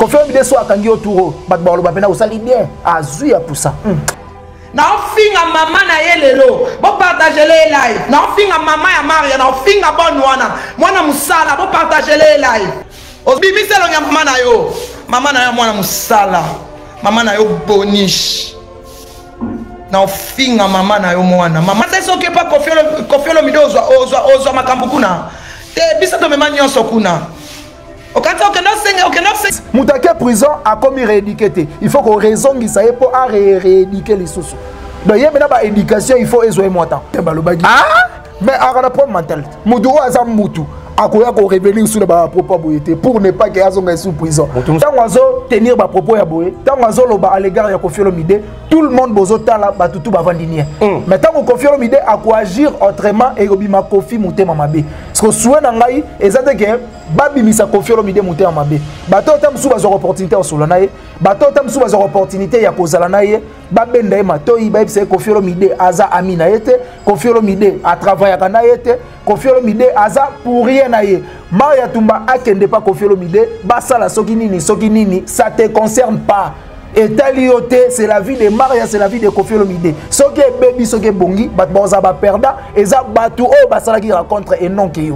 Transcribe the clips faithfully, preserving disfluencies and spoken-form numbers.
Koffi Olomide so akangi autour bat ba lo ba pena osali bien azui ya poussa na finga mama na yelelo bo partager les live na finga mama ya Maria na finga bonne wana mwana musala bo partager les live obimiselo nya mama na yo mama na yo mwana musala mama na yo bonish na finga mama na yo mwana mama ça que pas Koffi Olomide ozwa ozwa ozwa makambo kuna te bisa to mema nyonso kuna okata okenda senga okenda senga mutake prison a commis rééduquer il faut qu'on raisongisa ye pour a rééduquer les sous donc yé maintenant ba éducation il faut ezoe moi temps balobagi ah mais a problème mental mutu aza mutu akoya ko revenir sur ba propos boyete pour ne pas que azonga sous prison tant oiseau tenir ba propos ya boye tant oiseau lo ba à l'égard ya Koffi Olomide tout le monde bozo tala ba tutu ba vandinier mais tant ko Koffi Olomide a ko agir autrement et obima Koffi mutema mabe parce que souena ngai ezate que babi misa Koffi Olomide mutema mabe bato tam sou ba opportunité au solana ye bato tam sou ba opportunité ya kozala na ye babenda ye matoi ba c'est Koffi Olomide aza amina yete Koffi Olomide a travaillé kana yete Koffi Olomide aza pour rien na ye Maria Tumba akende pas Koffi Olomide basala soki nini soki nini ça te concerne pas et talioté c'est la vie de Maria c'est la vie de Koffi Olomide soki baby soki bongi bat boza ba perda eza batu o basala qui rencontre et non que yo.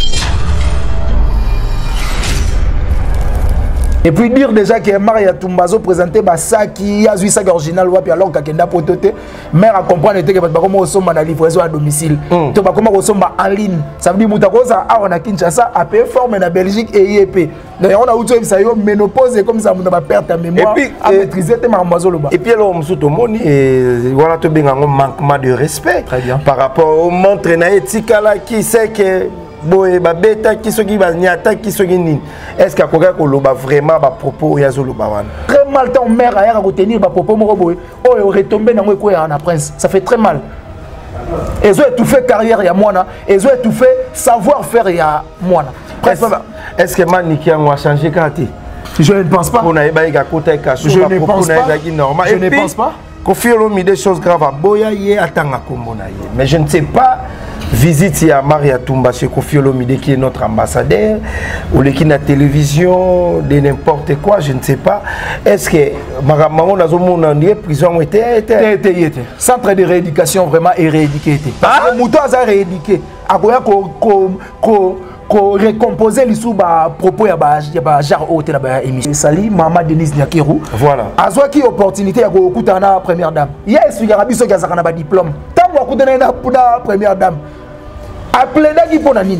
Et puis dire déjà que Maria Tumbazo présenté ba saki ya zui sac original wapi alors kakenda potote mère a comprendre que ba comment osomba na livraison à domicile to ba comment osomba en ligne ça veut dire mutakoza a on a Kinshasa a peu forme na Belgique et I E P donc on a outo ça yo ménopause comme ça on va perdre ta mémoire et puis à maîtriser tes marmozo loba et puis alors msuto moni et voilà to benga manquement de respect par rapport au montre na etikala qui sait que boye ba beta qui soki ba nyata qui soki nini est-ce que akoka ko loba vraiment ba propos ya zo loba wana très mal ton mère aya ko tenir ba propos moko boye oh retomber na ngwe ko ya na prince ça fait très mal ils ont étouffé carrière ya mwana ils ont étouffé savoir faire ya mwana est-ce que maniki a changé kati je ne pense pas on a ba ga kota ka so je ne pense pas normal je ne pense pas Koffi Olomide des choses graves à boya ye atanga komona ye mais je ne sais pas visite à Maria Tumba chez Koffi Olomide qui est notre ambassadeur ou qui na télévision de n'importe quoi je ne sais pas est-ce que maman dans mon endroit prison était était était centre de rééducation vraiment et rééduqué était parce que muto a rééduqué akoya ko ko ko ko récomposer les sous ba propos ya ba ya ba jar hôtel na ba émission sali mama Denise Nyakeru voilà azwa ki opportunité ya ko kutana première dame yes il y a biso ki zakana ba diplôme tango kutana na puna première dame appelé daki pona nini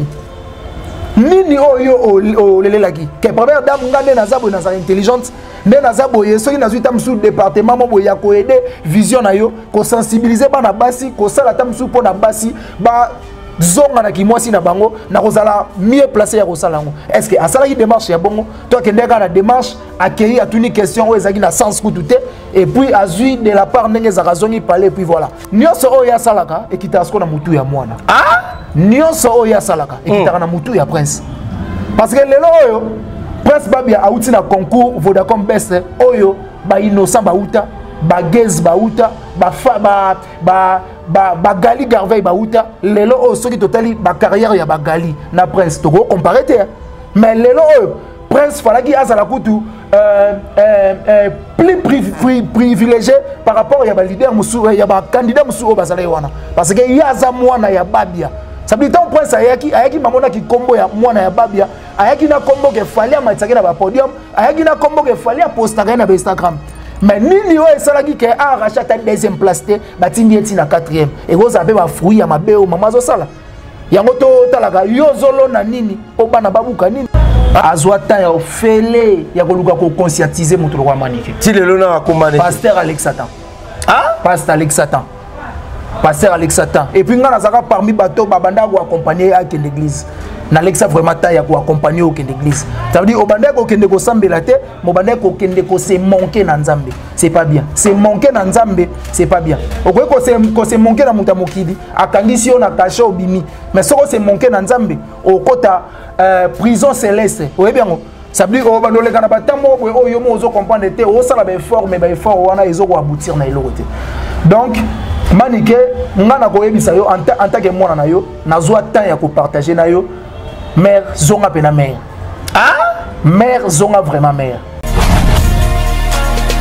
nini oyo o lelelaki ke première dame ngande na zabo na sa intelligente nde na zabo yeso ki na zuita msu département mo ya ko aider vision na yo ko sensibiliser bana basi ko sala tam msu pona basi ba zonga na kimwasi na bango na kozala mieux placé ya kosalango est-ce que asala ki démarche ya bongo toi que ndeka na démarche accueillir à toutes les questions ezaki na sens kututé et puis azui de la part ndenge za razongi parler puis voilà nyonso oyo ya salaka et kitasko na mutu ya mwana ah nyonso oyo ya salaka et kitaka na mutu ya prince parce que lelo oyo prince babia auti na concours Vodacom best oyo ba innocent ba uta ba gez ba uta ba fa ba ba ba bagali Garveille bauta lelo o soki totali ba carrière ya bagali na prince to comparer te mais lelo o prince falaki azala kutu euh euh, euh plus privilégié par rapport ya ba leader musu ya ba candidat musu o bazala wana parce que yaza mwana ya babia ça veut dire prince ayaki ayaki mamona ki kombo ya mwana ya babia ayaki na kombo ke fali ya matsaki na ba podium ayaki na kombo ke fali ya poster na Instagram. Mais nini o esalaki ke a rachata deuxième place te batindi eti na quatrième et vous avez ba fruit ya mabeo mama zo sala yango to talaka yo zolo na nini o bana babuka nini azwa ta ya ofele ya koluka ko conscientiser mutu kwa manike ti lelo na akomane pasteur Alex Satan ah pasteur Alex Satan pasteur Alex Satan et puis ngana zaka parmi bato babanda ko accompagner à l'église na Alexa vraiment ta ya ko accompagner au l'église ça veut dire obanda ko kende ko sambela te mobanda ko kende ko se manquer na nzambe c'est pas bien c'est manquer na nzambe c'est pas bien okoy ko se ko se manquer na muta mokili akangisi on a caché obimi mais soko se manquer na nzambe okota euh, prison céleste oye bien ça veut dire obanda le kana batambo oyo mo zo comprendre te o sala ba effort mais ba effort wana ezo ko aboutir na eloko te donc manike ngana ko yebisa yo en tant que mwana na yo nazwa temps ya ko partager na yo mère zonga pena mère ah mère zonga vraiment mère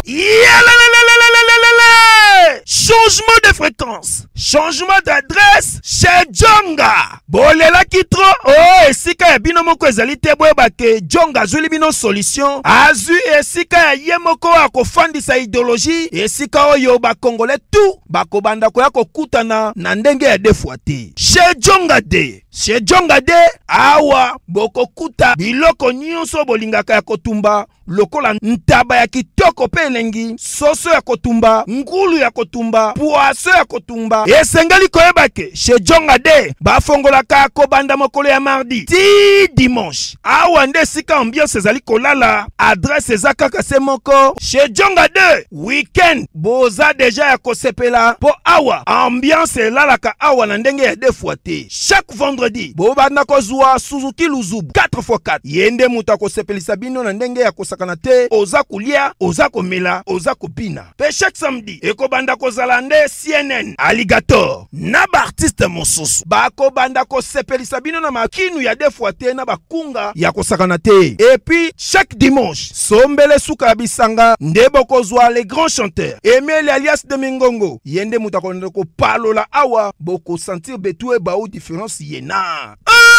Changement de fréquence, changement d'adresse chez Djonga. Bolela kitro, oh, esika ya bino moko ezali te boyeba ke Djonga azuli bino solution. Azu esika ya ye moko akofandisa idéologie, esika oyo ba Congolais tout bakobanda koya kokutana na ndenge ya defwa te. Chez Djonga de, chez Djonga de awa bokokuta biloko nyonso bolingaka ya kotumba. Lokola ntaba ya kitoko pe elengi, soso ya kotumba, ngulu ya kotumba, poaso ya kotumba. Esengeli koyeba ke chez Djonga de bafongolaka kobanda mokolo ya mardi ti dimanche. Awa nde sika ambiance ezali kolala, adresse ezakaka se moko. Chez Djonga de weekend boza deja ya kosepela po awa ambiance elalaka awa na ndenge ya defwa te. Chaque vendredi bobanda kozwa Suzuki Luzubu quatre fois quatre. Yende muta kosepelisa bino na ndenge ya kosaka kanate oza kulia oza komela oza kopina pe chaque samedi ekobanda kozala nde C N N Alligator na ba artiste mosusu bakobanda kosepelisa bino na makinu ya defwa te na bakunga ya kosakana te. Et puis chaque dimanche sombele suka bisanga nde bokozwa les grands chanteurs Emile alias de Mingongo yende mutakonde ko palola awa boko sentir betue ba ou différence yena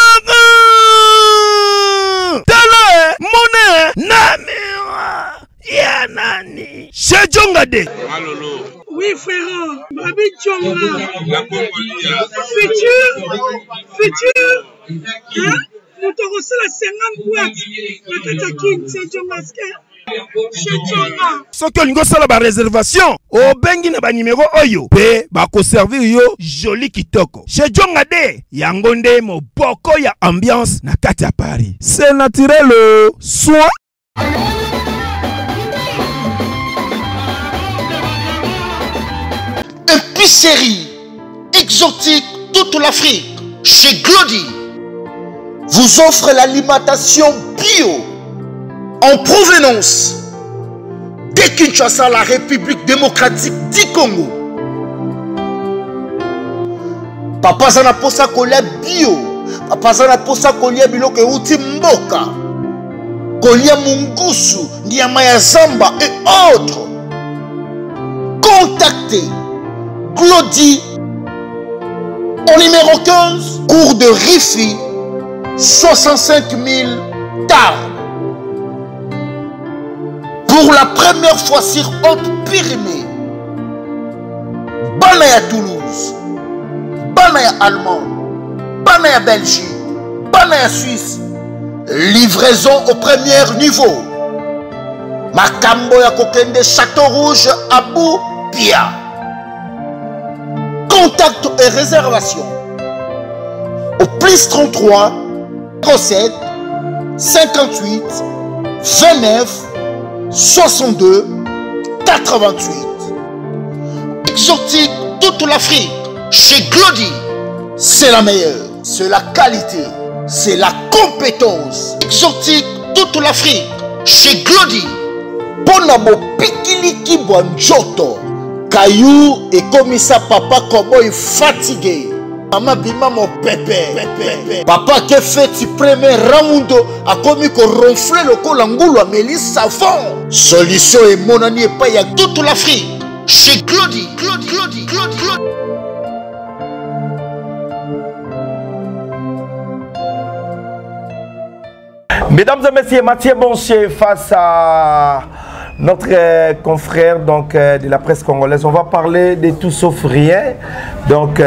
tala mone namira ya nani chez Djonga de. Oui frère, Babi Djonga futur futur hein nous la cinquante boîtes na katakin chez Djonga chez Djonga. Soki olingo sala ba réservation obengi na ba numéro oyo pe bako servir yo joli kitoko chez Djonga de yango nde moboko ya ambiance na kati ya Paris. C'est naturel soit épicerie exotique toute l'Afrique chez Glody vous offre l'alimentation bio en provenance de Kinshasa, la République démocratique du Congo. Papa zana posa kolia bio, papa zana posa kolia biloko euti mboka, kolia mungusu, nyama ya zamba et autres. Contactez Glody au numéro quinze, cours de Rifi, soixante-cinq mille Tarbes. Pour la première fois sur Haute-Pyrénées, Banaya Toulouse, Banaya Allemagne, Banaya Belgique, Banaya Suisse, livraison au premier niveau. Makambo ya Kokende Château Rouge Abou Pia. Contact et réservation au plus trente-trois, trente-sept, cinquante-huit, vingt-neuf, soixante-deux, quatre-vingt-huit. Exotique toute l'Afrique chez Glody, c'est la meilleure, c'est la qualité, c'est la compétence. Exotique toute l'Afrique chez Glody. Ponabo Pikiliki Bonjoto. Caillou et comme ça papa Koboy fatigué. Maman bima mon pépé. Papa qui fait tu premier round a commis qu'on ronfler le col angoulou à Mélis savon. Solution et mon ami et pas y a toute l'Afrique. Chez Glody, Glody, Glody, Glody, Glody. Mesdames et messieurs, Mathieu Boncher face à notre euh, confrère donc, euh, de la presse congolaise. On va parler de tout sauf rien. Donc,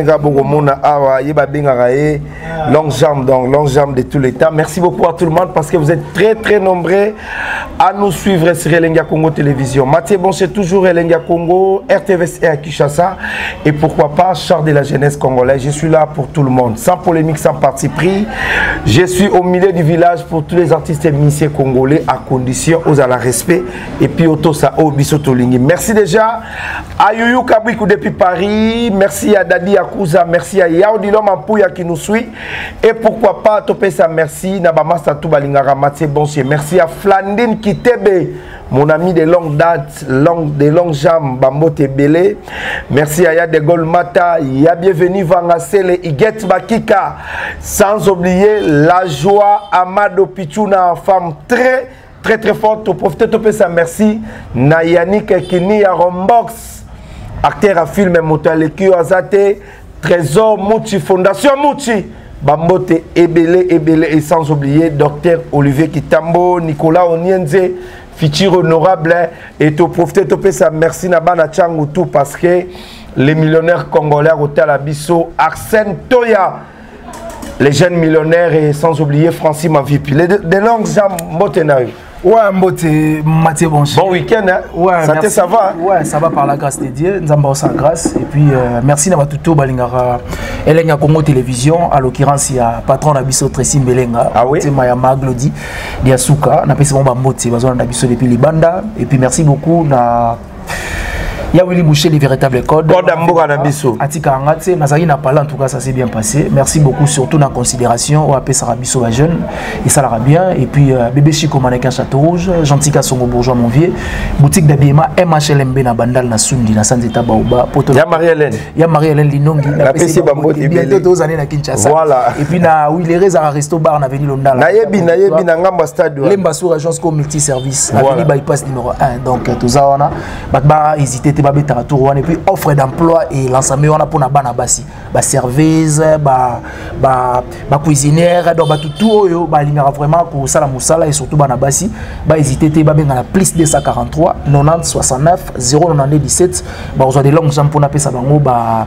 longue jambe, donc longue jambe de tout l'État. Merci beaucoup à tout le monde parce que vous êtes très très nombreux à nous suivre sur Elenga Congo Télévision. Mathieu Boncher, toujours Elenga Congo, R T V C à Kinshasa. Et pourquoi pas, char de la jeunesse congolaise. Je suis là pour tout le monde, sans polémique, sans parti pris. Je suis au milieu du village pour tous les artistes et musiciens congolais à condition aux à la respect. Et puis Otosa Obisotolingi. Merci déjà à Youyou Kabrikou depuis Paris. Merci à Dadi Akouza. Merci à Yaoudilom Ampouya qui nous suit. Et pourquoi pas Topesa merci. Nabama Satou Balingara Mathieu Boncher. Merci à Flandine Kitebe, mon ami de longue date, longue, de longues jambes, Bambo Tebele. Merci à Yade Golmata, Ya bienvenue Vangasele, Iget Bakika. Sans oublier la joie Amado Pichuna, femme très très très fort. Tu profites de ça. Merci. Na Yannick Kini à Rombox, acteur à film Motaleki Azate, Trésor Mouti, Fondation Mouti, Bambote Ebele Ebele et sans oublier Docteur Olivier Kitambo, Nicolas Onienze, futur honorable. Et tu profites de ça. Merci Nabana Tchangoutou parce que les millionnaires congolais au Abisso, Arsène Toya. Les jeunes millionnaires et sans oublier Francis Mavipi. Les des langues, Mbotenaï. Ouais, Mbote, Mathieu Bonchi. Bon week-end, hein? Ouais, ça, te, ça va? Ouais, ça va par la grâce de Dieu. Nous avons sa grâce. Et puis, euh, merci d'avoir tout Balingara. Elenga Congo Télévision. À l'occurrence, il y a patron d'Abisso Tracy Mbelenga. Ah oui? C'est Maya Maglodi. Diasuka. On a passé mon Mbote. Bazon d'Abisso depuis Libanda. Et puis, merci beaucoup. Na... Il y a Willy Boucher, les véritables codes. Code Amboura Nabiso. Atika Angate, Nazari n'a pas là, en tout cas, ça s'est bien passé. Merci beaucoup, surtout dans la considération. On a appelé Sarabiso à jeune, et ça l'ira bien. Et puis, euh, Bébé Chico Mannequin Château Rouge, Gentil Songo Bourgeois Monvier, boutique d'habillement M H L M B na Bandal na Sundi, na Sanzeta Baoba. Il y a Marie-Hélène. Il y a Marie-Hélène Linongi. La P C Bambo, bientôt deux années na Kinshasa. Voilà. Et puis, na Willerez à Resto Bar, na Avenue Londala. Nayebi, Nayebi, Nangamba Stade. Lembassou, agence comme multiservice. Avenue Bypass numéro un. Donc, tout ça, on a. Batba, hésité, t'es pas bête à tour. Et puis offre d'emploi et l'ensemble on a pour na bana basi ba service ba ba ba cuisinière donc ba tout tout yo ba lingara vraiment pour ça la musala et surtout bana basi ba hésiter te ba benga na plus deux cent quarante-trois quatre-vingt-dix soixante-neuf zéro neuf dix-sept ba besoin de longues jambes pour na pesa bango ba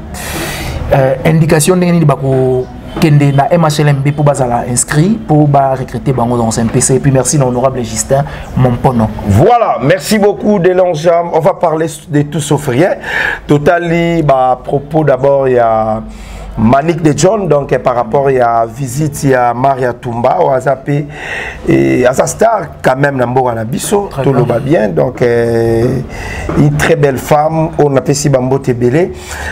indication ndenge ba ko kende na M H L M B pour bazala inscrit pour ba recruter bango dans un P C. Et puis merci l'honorable Justin Mompono. Voilà, merci beaucoup Delonjam. On va parler de tout sauf rien. Totali, bah, à propos d'abord il y a Manik de John, donc par rapport il y a visite il y a Maria Tumba au Azapé et à sa star quand même Nambora Nabiso, tout le va bien, donc euh, une très belle femme, on appelle si Bambo Tebele.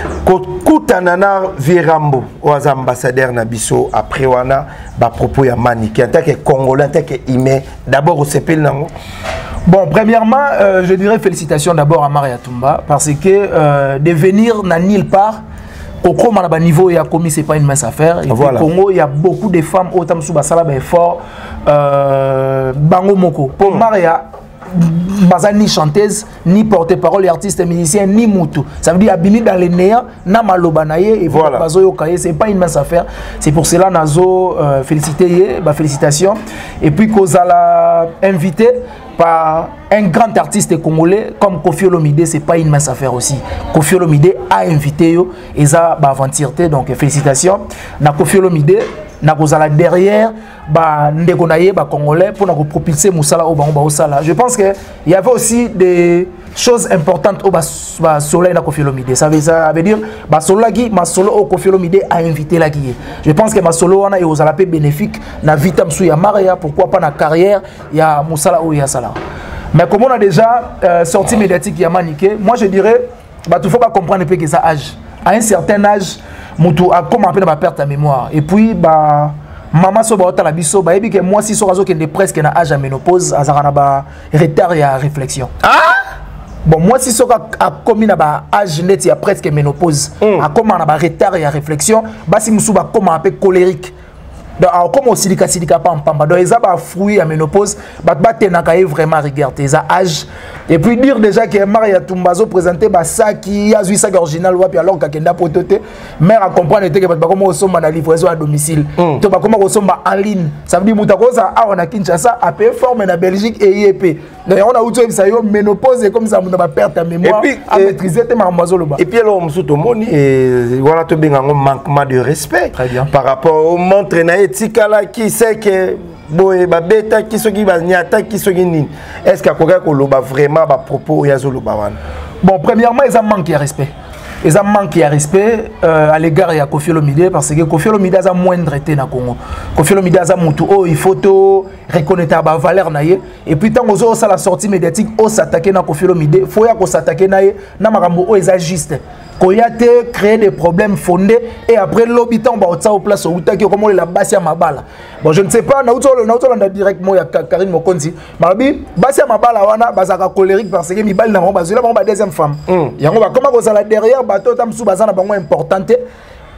Kutanana Virambo, au ambassadeur Nabiso après wana ba propos il y a Manik, en tant que Congolais, en tant que Ime, d'abord au C P L Nango. Bon, premièrement, euh, je dirais félicitations d'abord à Maria Tumba parce que euh, de venir n'a nulle part. Au niveau il y a commis c'est pas une mince affaire. Et voilà. Au Congo il y a beaucoup de femmes autant sous basala ben fort euh, bango moko. Pour Maria baza ni chanteuse ni porte-parole artiste musicien ni mutu. Ça veut dire abimi dans les néants na maloba na ye et voilà. Bazo yo kaye c'est pas une mince affaire. C'est pour cela nazo euh, féliciter bah félicitations et puis kozala invité par un grand artiste congolais comme Koffi Olomide, c'est pas une mince affaire aussi. Koffi Olomide a invité yo et ça bah aventurité donc félicitations na Koffi Olomide na kozala derrière ba ndeko na ye ba congolais pour na propulser musala au bango ba osala. Je pense que il y avait aussi des choses importantes au bas soleil na Koffi Olomide. Ça veut ça veut dire ba solo qui ma solo au Koffi Olomide a invité la qui. Je pense que ma solo wana et ozala pe bénéfique na vitam sou ya Maria, pourquoi pas na carrière ya musala ou ya sala. Mais comme on a déjà euh, sorti médiatique ya maniqué, moi je dirais bah il faut pas comprendre que ça âge. À un certain âge, mutu a comment appeler ma perte à mémoire et puis bah maman so ba otala biso ba yebi que moi si so razo que presque na âge à ménopause azara na ba retard ya réflexion. Ah bon moi si so a commis na ba âge net ya presque ménopause mm. A comment na ba retard ya réflexion ba si musu ba comment appeler colérique. Donc comme au silika silika pam pam donc ils a ba fruit à ménopause ba ba tenaka vraiment regarder ça âge et puis dire déjà que Maria Tumbazo présenté ba ça qui a vu ça original wapi alors kakenda pototé mère à comprendre que ba comment au somba na livraison à domicile to ba comment au somba en ligne ça veut dire mutako ça a on a Kinshasa a peu forme na Belgique et I E P donc on a outo ça yo ménopause comme ça on ba perte à mémoire et puis, à et, maîtriser te marmazo loba et puis alors musuto moni et voilà to benga manquement de respect très bien par rapport au montre na etikala qui sait que boye ba beta qui soki ba nyata qui soki nini est-ce qu'il y a ko loba vraiment ba propos ya zo loba wana. Bon premièrement ils ont manqué de respect. Ils ont manqué de respect euh, à l'égard de Koffi Olomide parce que Koffi Olomide a moindre été na Congo. Koffi Olomide a mutu oh il faut to reconnaître ba valeur na ye et puis tant ozo ça la sortie médiatique o s'attaquer na Koffi Olomide faut ya ko s'attaquer na ye na makambo o eza juste. Koyate créer des problèmes fondés et après l'habitant ba otsa au place au utaki comment la basia mabala. Bon je ne sais pas na uto na uto na directement ya Karine Mokonzi. Mabi basia mabala wana bazaka colérique parce que mi bal na ba bazula ba deuxième femme. Yango ba comment ko ça derrière bateau tam sou bazana bango importante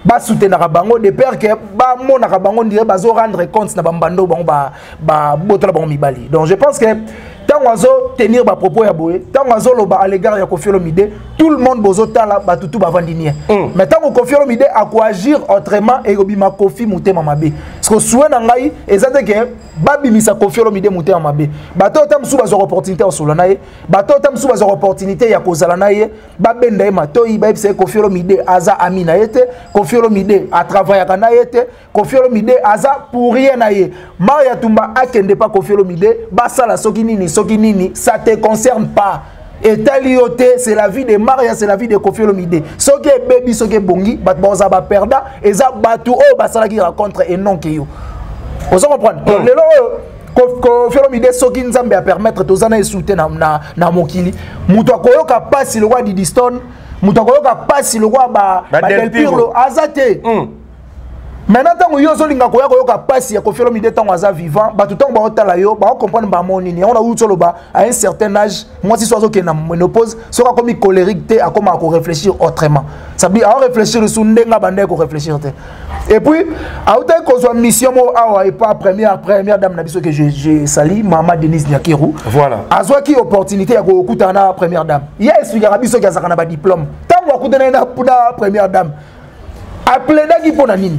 ba soutenir bango de peur que ba mona bango dire bazo rendre compte na bambando bango ba ba botola bango mibali. Donc je pense que tant oiseau tenir ba propos ya boye, tant oiseau loba à l'égard ya Koffi Olomide, tout le monde bozo tala ba tutu ba vandinier. Mm. Mais tant Koffi Olomide a quoi agir autrement et obima Koffi mutema mabe. Parce que souena ngai ezate que babi misa Koffi Olomide mutema mabe. Bato tam sou bazo opportunité en solanaye, bato tam sou bazo opportunité ya kozala naye, ba benda matoi ba epse Koffi Olomide aza amina yete, Koffi Olomide a travaillé kana yete, Koffi Olomide aza pour rien naye. Maria Tumba akende pas Koffi Olomide, ba sala soki nini soki nini, ça te concerne pas. Et talioté, c'est la vie de Maria, c'est la vie de Koffi Olomide. Soki baby, soki bongi, bat boza ba perda, et ça batu oh ba sala qui raconte et non que yo. Vous comprenez? Donc le lo Koffi Olomide soki nzambe a permettre tozana esouté na na na mokili. Muto akoyoka passe le roi Diddy Stone, muto akoyoka passe le roi ba ba Del Pirlo azate. Maintenant tant yo zo linga koya koyoka passe ya Koffi Olomide tant aza vivant, ba tout temps ba otala yo, ba comprendre ba monini. On a eu solo ba à un certain âge, moi si sozo ke na ménopause, sera comme colérique té a comme à réfléchir autrement. Ça veut dire à réfléchir sur ndenga bande ko réfléchir té. Et puis à autant qu'on soit mission mo awa et pas première première dame na biso que je je sali Maman Denise Nyakiru. Voilà. Azwa ki opportunité ya ko kutana première dame. Yes, il y a biso ki azakana ba diplôme. Tant wa kutana na première dame. Appelé na ki pona nini?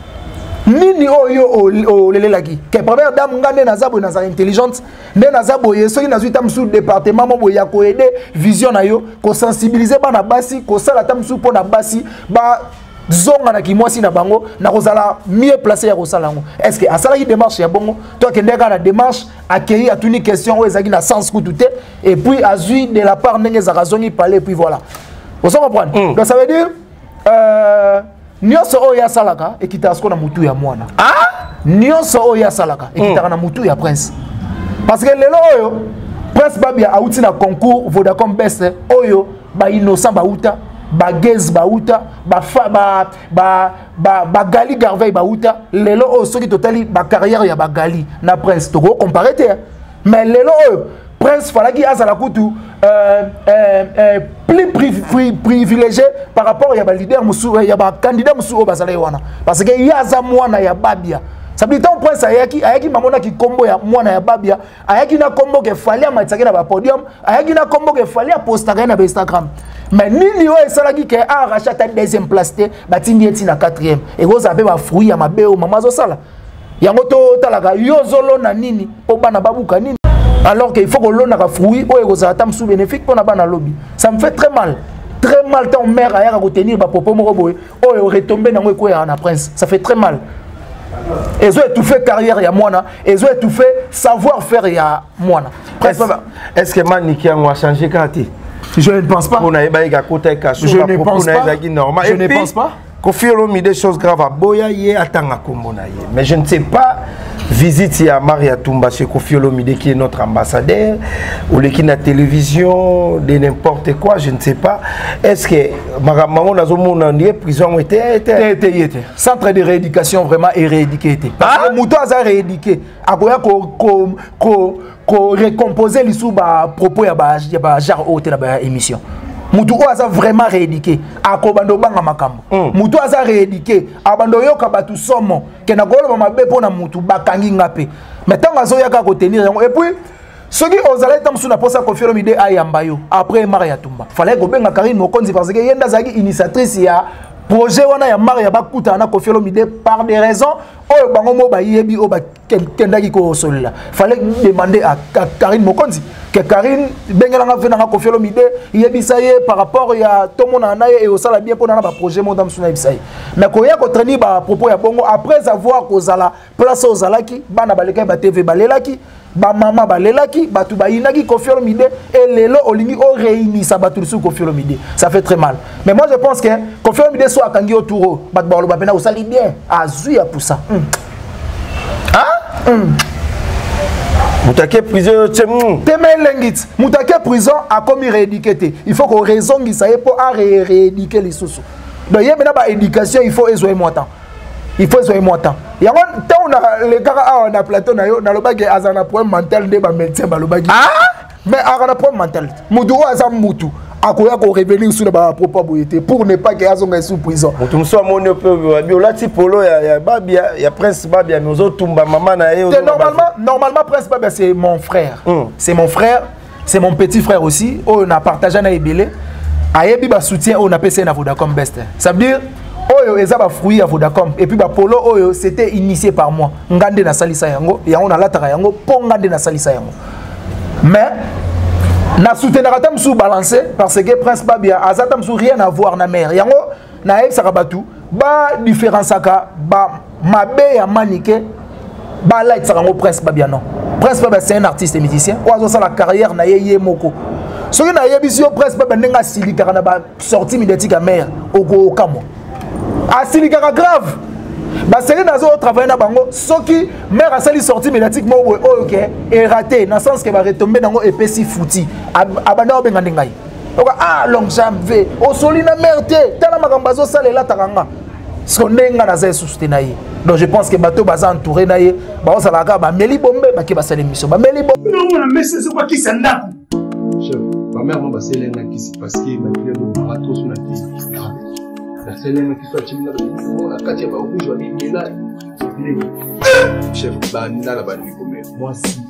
Nini oyo o lelelaki ke première dame ngane na zabo na za intelligente ne na zabo yeso ina zuita msu département mo ya ko aider vision na yo ko sensibiliser bana basi ko sala tamsu pona basi ba zonga na kimwasi na bango na kozala mieux placé ya kosala ngo. Est-ce que asala ki démarche ya bongo toi ke ndeka na démarche accueillir à toute une question o ezaki na sens kututé et puis azui de la part ndenge za razongi parler puis voilà. Vous comprenez? Mm. Donc ça veut dire euh nyonso oya salaka ekita asko na mutu ya mwana. Ah? Nyonso oya salaka ekita na mutu ya prince. Parce que lelo oyo prince babia auti na concours Vodacom Best oyo ba innocent ba uta, ba Gez ba uta, ba fa ba ba ba, ba Gali Garvey ba uta, lelo oyo soki totali ba carrière ya ba Gali na prince to go comparer te. Mais lelo oyo prince falaki azala kutu euh, euh, euh, plus pri privilégié par rapport à ba leader musu ya ba candidat musu o bazala wana parce que yaza mwana ya babia ça veut dire tant prince ayaki ayaki mamona ki kombo ya mwana ya babia ayaki na kombo ke fali amatsaki na ba podium ayaki na kombo ke fali postaka na ba Instagram mais nini o esalaki ke a rachata deuxième place te batindi eti na quatrième et vous avez ba fruit ya mabeo mama zo sala yango to talaka yo zolo na nini po bana babuka nini. Alors qu'il faut que l'on ait un fruit ou un sous bénéfique pour un lobby. Ça me fait très mal. Très mal ton mère a retenir ma propos ou retomber dans le prince. Ça fait très mal. Et ils ont étouffé carrière il y a moi. Et ils ont étouffé savoir-faire il y a moi. Est-ce que Maniki a changé quartier? Je ne pense pas. Je ne pense pas. Je ne pense pas. Koffi Olomide des choses graves à Boya ye atanga kombona ye. Mais je ne sais pas visite à Maria Tumba chez Koffi Olomide qui est notre ambassadeur ou qui na télévision de n'importe quoi, je ne sais pas. Est-ce que maman na zomona ni prison était était était centre de rééducation vraiment est rééduqué était. Parce que muto aza rééduqué akoya ko ko ko ko récomposer lisu ba propos ya ba ya ba genre hôte la ba émission. Mutu oaza vraiment rééduqué akobando banga makambo mm. Mutu aza rééduqué abando yoka batu somo ke na golo mabe pona mutu bakangi ngape mais tant azo yaka ko tenir et puis ce qui ozala tam suna posa Koffi Olomide ayamba yo après Maria Tumba fallait ko benga Karine Mokonzi parce que yenda zaki initiatrice ya projet wana ya Maria bakuta na Koffi Olomide par des raisons oyo bango mo ba yebi o ba kendaki ko solila fallait demander à Karine Mokonzi que Karine bengelanga vena na Koffi Olomide yebisa ye par rapport ya tomona na ye et osala bien pour na ba projet mondam suna yebisa ye mais ko ya ko traîner ba propos ya bongo après avoir kozala place ozalaki bana baleka ba T V balelaki ba mama balelaki batu bayinaki Koffi Olomide et lelo olingi o réunir ça batu sur Koffi Olomide ça fait très mal mais moi je pense que Koffi Olomide soit kangi autour bat ba ba pena osali bien azui ya pour ça mm. Hein mm. Moutake prison Temelengit Moutake prison a commis rééduqué. Il faut qu'on raisonne ça pour rééduquer les sous. Donc il y a maintenant éducation, il faut ézoer moi temps. Il faut ézoer moi temps. Il y a on a les gars on a plateau na yo na le bagage azana problème mental de ba médecin ba le bagage. Ah mais a un problème mental. Mudu azam mutu. akoya ko revenir sur la propre boyété pour ne pas que azonga sous prison. Mutum so monyo pe biolati polo ya ya babia ya prince babia mezo tumba mama na ye. Normalement normalement prince babia c'est mon frère. Mm. C'est mon frère, c'est mon petit frère aussi. On a partagé na ebele. Ayebi ba soutien on a passé na Vodacom Best. Ça veut dire oyo eza ba fruit à Vodacom et puis ba polo oyo c'était initié par moi. Ngande na salisa yango et on a lataka yango po ngande na salisa yango. Mais na soutenir atam sous balancer parce que prince babia azatam sous rien à voir na mère yango na eb sakabatu ba différence aka ba mabe ya manike ba light sakango prince babia non prince babia c'est un artiste et musicien oazo sa la carrière na yeye moko soki na yebisi yo prince babia ndenga silika na ba sortie médiatique à mère oko kamo asilika grave bah c'est nazo travailler na bango soki mère asali sortie médiatique mo oh OK et raté dans sens que va retomber dans épesi fouti abanda obenga ndengai oka ah long jambe o soli na mère te tala makambazo salela takanga ce ndenga na za soutenir donc je pense que bateau baza entouré na ye ba osala ka ba meli bombe ba ki ba sala mission ba meli bombe non na message quoi qui s'endap chef ma mère m'a passé l'un qui se parce que ma fille de bateau sur la tête la seule qui soit timide la katia ba rouge wa ni là chef banda la bandi comme moi si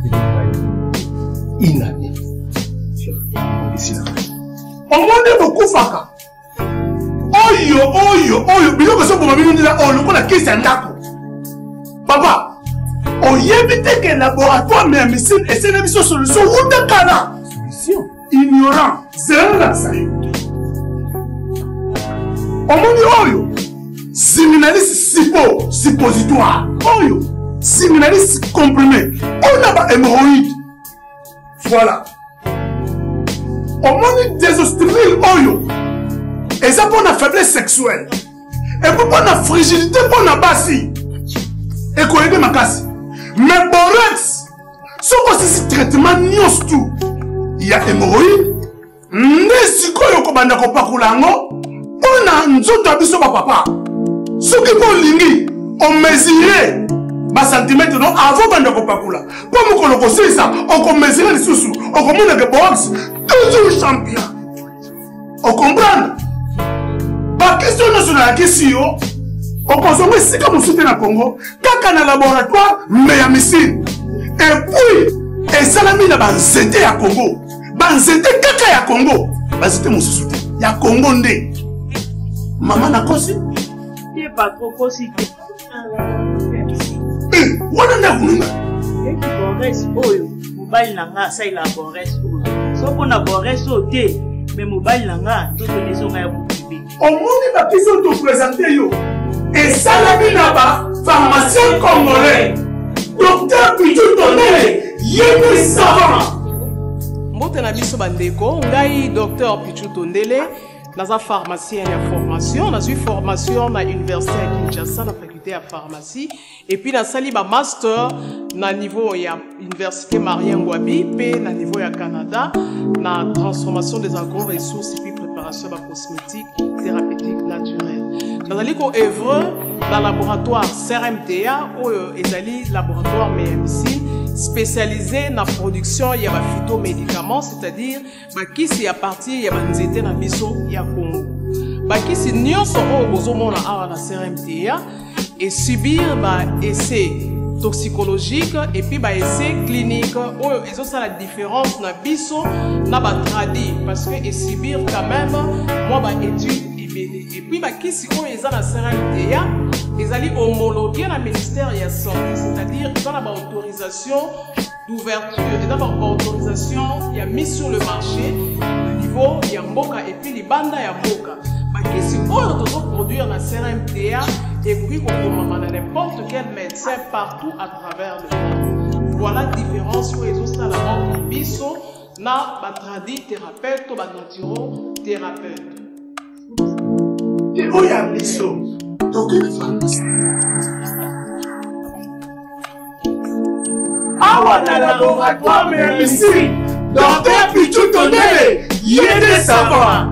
inane chef ici là on monde beaucoup faka oyo oyo oyo biloko so boma bino ndila o lokola kisi ndako papa oyebite que laboratoire mais missile et c'est une mission solution ou de kana solution ignorant zéro la ça omoni oyo séminaliste sipo suppositoire oyo séminaliste comprimé on a ba hémorroïde voilà omoni désostril oyo et ça pour la faiblesse sexuelle et pour la fragilité pour la basi et qu'on aide ma casse mais borex ce que c'est traitement nios tout il y a hémorroïde n'est-ce que yo banda ko pakulango on a nzoto abiso ba papa ce qui pour lingi on mesurer ba centimètre non avant banda ko pakula pour mo koloko ça on ko mesurer les sous on ko mona que box toujours champion on comprend ba question nationale question on consomme si comme soutien na Congo kaka na laboratoire mais ya missile et puis et salami na ba nzete ya Congo ba nzete kaka ya Congo ba nzete mo soutien ya Congo ndé maman na kosi qui est pas trop kosi eh wana na kununga et qui borès oyo mobile nanga ça il a borès oyo so pona borès oté mais mobile nanga tout les gens ya bubi au monde ba question te présenter yo et salami na ba pharmacien congolais docteur Pichu Tondele yémi savant mbote na biso bandeko ngai docteur Pichu Tondele naza pharmacien ya formation nazwi formation na université ya Kinshasa na faculté ya pharmacie et puis nasali ba master na niveau ya université Marien Ngouabi pe na niveau ya Canada na transformation des agro-ressources et puis préparation de cosmétiques thérapeutiques naturelles nazali ko œuvre dans laboratoire C R M T A ou ezali laboratoire M M C spécialisé dans la production de phytomédicaments, c'est-à-dire qui à partir de la nzete na biso ya Congo. Qui si nyonso o bozomona awa na C R M T A et subir ba essai toxicologique et puis ba essai clinique oyo ezo ça la différence na biso na ba tradi parce que et subir quand même moi ba étude et puis bah qui si on est dans la C R M T A ils allaient homologuer la ministère de la santé c'est-à-dire dans la autorisation d'ouverture et dans la autorisation il y a mis sur le marché le niveau il y a mboka et puis les bandes il y a mboka bah qui si on doit produire la C R M T A et puis qu'on commande à n'importe quel médecin partout à travers le monde voilà la différence où ils ont ça la mort biso na ba tradi thérapeute ou ba naturo thérapeute. Et où y a mission? Donc une pharmacie. Awa na laboratoire mais ici, docteur Pichu Tondele, yéde savant.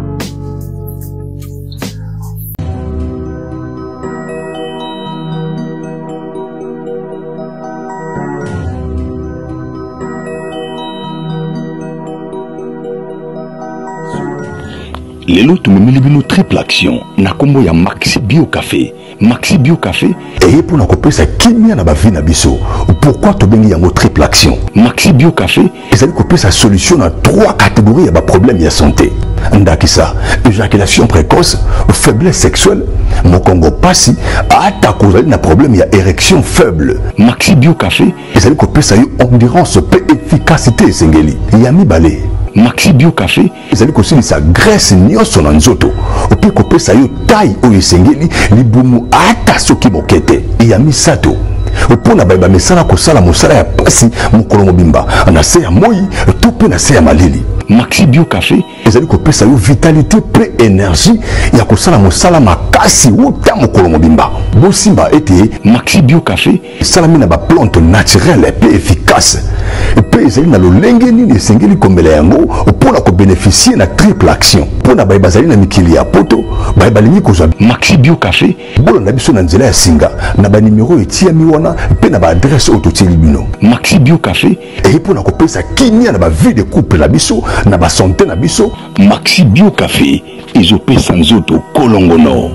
lelo tumemeli bino triple action na kombo ya Maxi Bio Café. Maxi Bio Café et pour na kopesa kimia na ba vie na biso. Pourquoi to bengi yango triple action? Maxi Bio Café ezali kopesa solution na trois catégories ya ba problème ya santé. Ndakisa, éjaculation précoce, faiblesse sexuelle, mokongo pasi, ata kozali na problème ya érection faible. Maxi Bio Café ezali kopesa yo endurance pe efficacité esengeli. Yami balé. Maxi Bio Café ezali kosilisa graisse nyonso na nzoto ope kopesa yo taille oyo esengeli libumu ata soki bokete ya misato opona bayeba misala kosala mosala ya pasi mokolo mobimba na se ya moi to mpe na se ya malili. Maxi Bio Café ezali kopesa yo vitalité pe énergie ya kosala mosala makasi uta mokolo mobimba. Bosimba ete Maxi Bio Café esalami na baplante naturelle pe efficace pe ezali na lolenge nini esengeli komela yango mpona kobénéficie na triple action mpona baye bazali na mikili ya poto baye balingi kozwa Maxi Bio Café bolanda biso na nzela ya singa na banimero etiami wana mpe na baadresse oyo totieli bino. Maxi Bio Café eyi mpona kopesa kimia na bavie de couple na biso na basanté na biso. Maxi Bio Café ezopesa nzoto kolongono.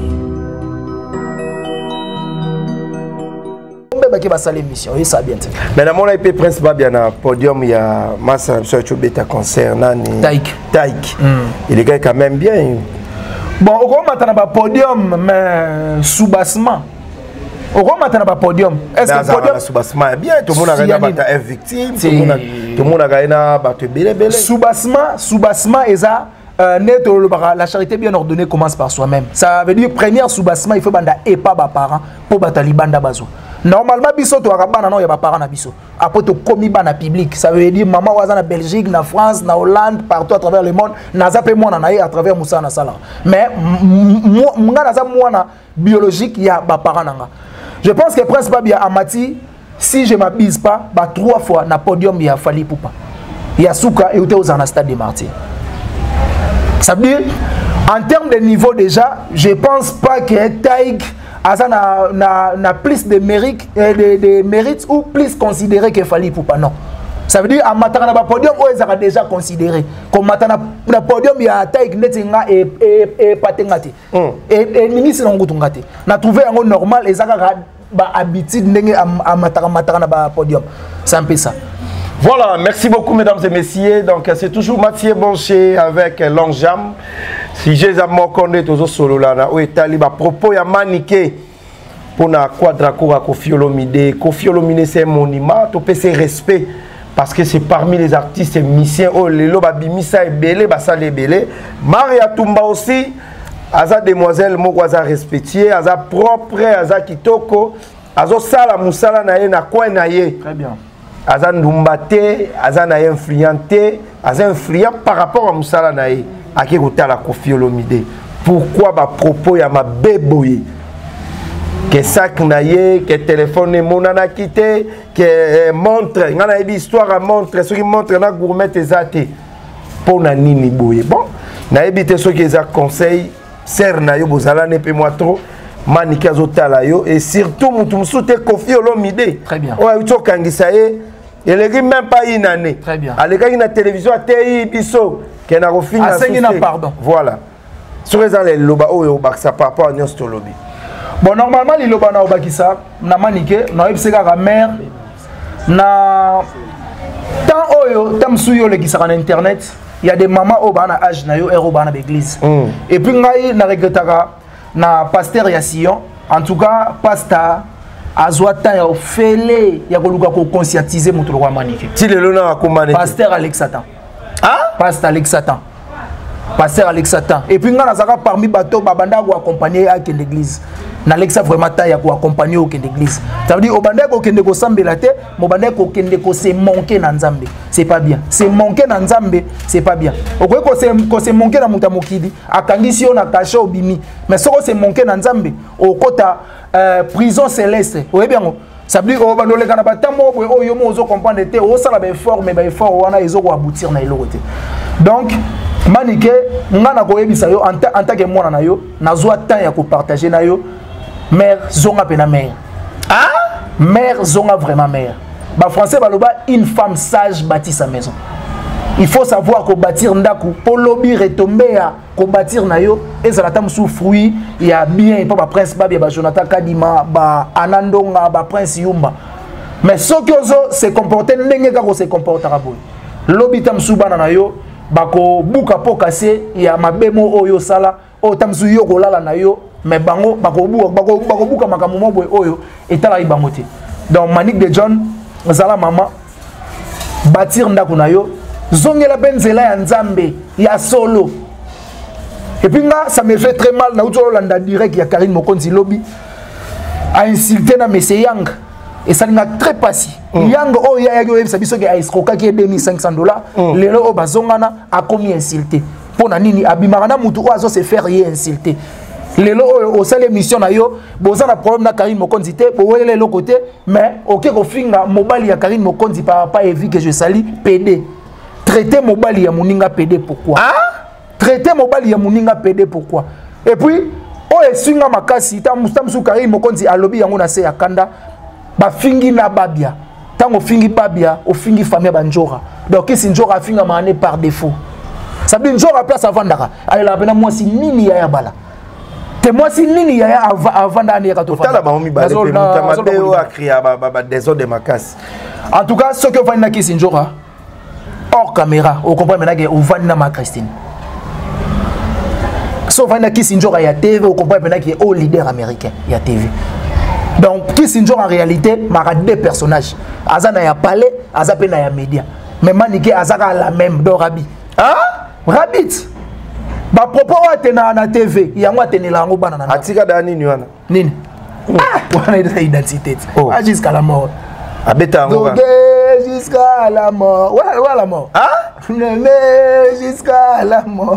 Qui va saler mission, oui, ça bien. Mais dans mon I P Prince Babia na podium il y a Massa Msocho Beta concert nani Taïk. Taïk. Il est quand même bien. Bon, au gros maintenant ba podium mais sous-bassement. Au gros maintenant ba podium. Est-ce que podium sous-bassement bien tout le monde a gagné bata victime, tout le monde tout le monde a gagné bata belé belé. Sous-bassement, sous-bassement et ça net la charité bien ordonnée commence par soi-même. Ça veut dire première sous-bassement il faut banda et pas ba parents pour batali banda bazo. Normalement, biso to akabana non ya ba parents na biso. Après to komi bana public, ça veut dire maman waza na Belgique, na France, na Hollande, partout à travers le monde, na zape moi na à travers Moussa na sala. Mais moi na za moi na biologique ya ba parents nanga. Je pense que Prince Babia Amati, si je m'abuse pas, ba trois fois na podium ya Fali Poupa. Ya Souka et au stade des Martyrs. Ça veut dire en termes de niveau déjà, je pense pas que Taïg Asa na, na, na plus de mérite, de, de mérite ou plus considéré que Fali Poupa, non. Ça veut dire à Matana na podium où ils ont déjà considéré comme Matana na podium il y a Taïk Netinga et et et Patengati et et ministre Ngutungati. Na trouvé un normal et ça a habitude n'engue à Matana Matana na podium. C'est un peu ça. Voilà, merci beaucoup mesdames et messieurs. Donc c'est toujours Mathieu Bonché avec Longjam. Si j'ai à mon connaître toujours solo là, où est taliba propos ya maniqué pour na quadracour à Koffi Olomide. Koffi Olomide c'est un monument, tu peux ses respect parce que c'est parmi les artistes musiciens oh lelo babimisa ebele basale ebele. Maria Tumba aussi, aza demoiselle moko aza respectuée, aza propre, aza kitoko, azo sala musala na ye na coin na ye. Très bien. Aza ndumbate, aza na influenté, aza influent par rapport à musala na ye. Ake kotala Koffi Olomide. Pourquoi ba propos ya ma beboye? Que sac na ye, que téléphone monana quitté, que montre, ngana ebi histoire à montre, ce qui montre na gourmet ezate. Pour na nini boye. Bon, na ebi te ce qui est conseil, ser na yo bozala ne pe moi trop. Maniki azotala yo et surtout mutu msute Koffi Olomide. Très bien. Ouais, uto kangisa ye. Il n'est même pas une année. Très bien. À l'école, il y a la télévision, il y a un pardon. Voilà. Sur les allées, le loba ou ça par rapport à notre lobby. Bon, normalement, les loba na obakisa, na manique, na ebsega la mère, na tant oyo, tant suyo le qui en internet, il y a des mamans au bana âge na yo et au bana d'église. Et puis ngai na regretaka na pasteur ya Sion, en tout cas pasteur Azwata ya ofele ya koluka ko conscientiser mutu wa manike. Ti lelo na akomane. Pasteur Alex Satan. Ah? Pasteur Alex Satan. Pasteur Alex Satan. Et puis ngana zaka parmi bato babanda ko accompagner à l'église. Na Alexa vraiment ta ya ko accompagner au l'église. Ça veut dire obanda ko kende ko sambela te, mobanda ko kende ko se manquer na nzambe. C'est pas bien. C'est manquer na nzambe, c'est pas bien. Okoy ko se ko se manquer na muta mokidi, akangisi yo na kasha obimi. Mais soko se manquer na nzambe, okota Euh, prison céleste. Oui bien. Ça veut dire que les gens ne comprennent pas o sala ba effort mais ba effort wana ezo ko aboutir na eloko te. Donc manike ngana ko yebisa yo en tant que mwana na yo nazwa temps ya ko partager na yo mère zonga pena mère. Ah mère zonga vraiment mère. Ba français baloba une femme sage bâtit sa maison. il faut savoir qu'on bâtir ndaku pour lobby retomber à qu'on bâtir nayo et ça l'attend sous fruit il y a bien pas prince Babia ba Jonathan Kadima ba Anandonga ba prince Yumba mais ce que ozo se comporter ndenge kako se comportera boy lobby tam sous bana nayo ba ko buka po casser il y a mabemo oyo sala o tam sou yo ko lala nayo mais bango ba ko buka ba ko ba ko buka makamumo boy oyo etala ibangote donc Manique de John zala mama bâtir ndaku nayo zongela benzela ya nzambe ya solo et puis là ça me fait très mal na utolo landa direct ya Karine Mokonzi lobby a insulté na monsieur Yang et ça n'a très passé mm. Yang oh ya ya yo biso ke a escroqué qui deux mille cinq cents dollars mm. lelo o bazongana a commis insulté pona nini abimana mutu o azo se faire y insulter lelo o sale mission na yo boza na problème na Karine Mokonzi te bo wele le côté mais OK ko finga mobile ya Karine Mokonzi par pas évi que je sali P D traiter mobile ya muninga P D pourquoi ah traiter mobile ya muninga P D pourquoi et puis o esinga makasi ta mustamsu Karine Mokonzi alobi yango na se ya kanda ba fingi na babia tango fingi babia o fingi famille banjora donc si njora finga mané par défaut ça veut dire njora place avandaka ale la bena moi si nini ya bala te moi si nini ya avanda ni ka to fa tala ba homi ba le mutamabeo a créé ba désordre de makasi en tout cas ce que va na kisi njora hors caméra on comprend maintenant que on va na ma Christine sauf on a Kissinger à T V on comprend maintenant qu'il est au leader américain il y a T V donc Kissinger en réalité m'a deux personnages Azana ya palais Azapena ya média mais Manique Azaka la même do Rabi hein Rabbit ba propos atena na T V yango atenela ngo bana na atika dani ni wana nini ah wana identité ah jusqu'à la mort abeta ngo jusqu'à la mort ouais ouais la mort hein jusqu'à la mort.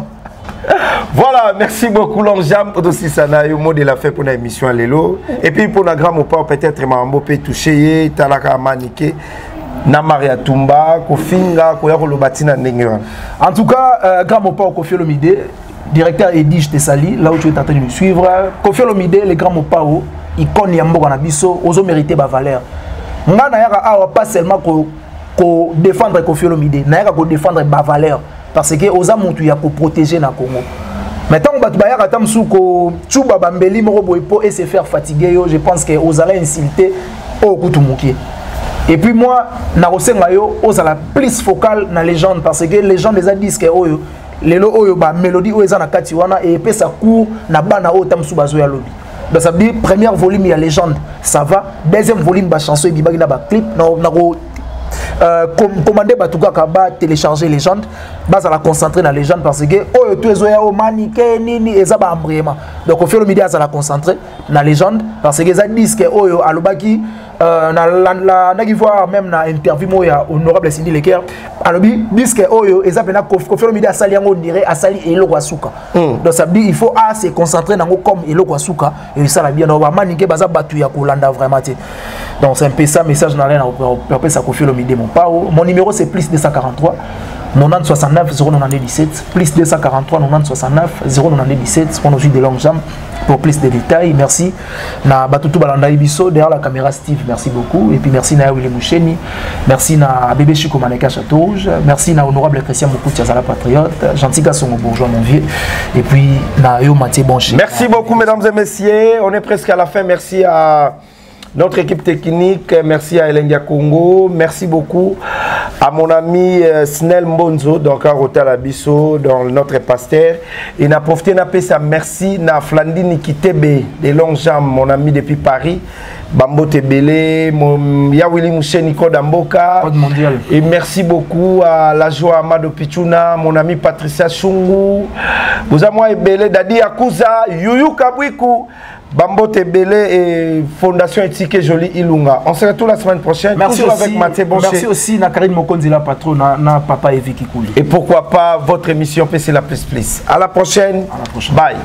Voilà, merci beaucoup Longjam aussi ça n'a eu mot de la fin pour l'émission Lelo et puis pour la grand pas peut-être Mambo peut toucher Talaka Manique na Maria Tumba Kofinga ko ya ko lobatina ndenge. En tout cas euh, grand pas Kofi Olomide directeur Edige Tessali là où tu es en train de nous suivre Kofi Olomide les grands Mopao icône ya mboka na biso ozo mériter ba valeur ngana yaka awa pas seulement ko ko défendre Kofi Olomide na yaka ko défendre ba valeur parce que oza muntu ya ko protéger na Congo maintenant batu ba yaka tam suko chuba bambeli moko boy po et se faire fatiguer yo je pense que ozala insulter au kutumuki et puis moi na rosenga yo ozala plus focal na légende parce que les gens les a disent que oyo lelo oyo ba mélodie oyo eza na kati wana et pe ça court na bana o tam su bazo ya lobby donc ça veut dire premier volume ya légende ça va deuxième volume ba chanson bibaki na ba clip na na ko Euh, com commander batuka kaba télécharger légende base à la concentrer dans légende parce que oh tu es oya o Manique nini ezaba embrayement donc au fur et à mesure ça la concentrer dans légende parce que ça disque oh alobaki euh na la na qui voir même na interview moya honorable Cindy Leker alobi disque oh ezaba na au fur et à mesure ça li on dirait asali eloko asuka donc ça dit il faut à se concentrer dans comme eloko asuka et ça la bien on va Manique baza batu ya kolanda vraiment donc c'est un peu ça message dans l'air on peut ça Kofi Olomide mon pao mon numéro c'est plus deux cent quarante-trois quatre-vingt-dix soixante-neuf zéro neuf dix-sept plus deux cent quarante-trois quatre-vingt-dix soixante-neuf zéro neuf dix-sept pour nos de Longjam pour plus de détails merci na batutu balanda ibiso derrière la caméra Steve merci beaucoup et puis merci na Willy Moucheni merci na bébé Chico Maneka Château Rouge merci na honorable Christian Mokuti Azala patriote gentil garçon bourgeois mon vieux et puis na yo Mathieu Bonché merci beaucoup mesdames et messieurs on est presque à la fin merci à notre équipe technique, merci à Elenga Congo, merci beaucoup à mon ami euh, Snell Mbonzo, donc à Rotel Abisso, dans notre pasteur. Et n'a profité n'a pas ça, merci à Flandine Kitebe de Longjam, mon ami depuis Paris, Bambo Tebele, mon Yawili Mouché Nico Damboka. Et merci beaucoup à la joie Amado Pichuna, mon ami Patricia Chungu, vous avez moi Ebele, Dadi Akuza, Yuyu Kabwiku. Bambo Tebele et Fondation Éthique Jolie Ilunga. On se retrouve la semaine prochaine. Merci aussi, avec Mathieu Bonché. Merci aussi na Karine Mokonzi la patron na, na papa Evi Kikouli. Et pourquoi pas votre émission P C la plus plus. À la prochaine. À la prochaine. Bye.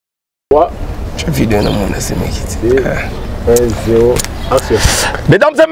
Je vidéo dans mon S M S. Mesdames et messieurs.